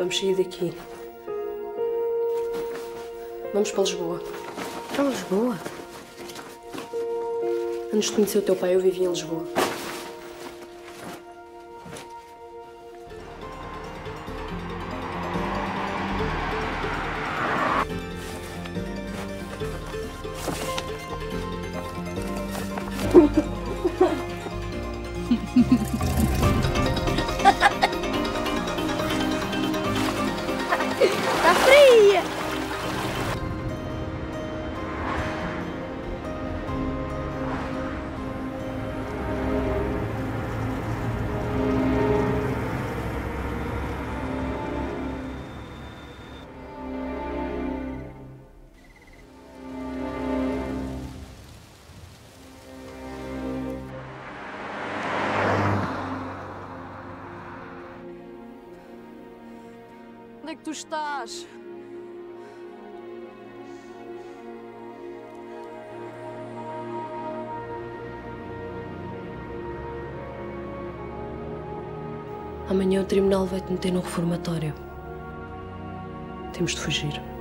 Vamos sair daqui. Vamos para Lisboa. Para Lisboa? Antes de conhecer o teu pai, eu vivia em Lisboa. Está fria! Onde é que tu estás? Amanhã o tribunal vai-te meter no reformatório. Temos de fugir.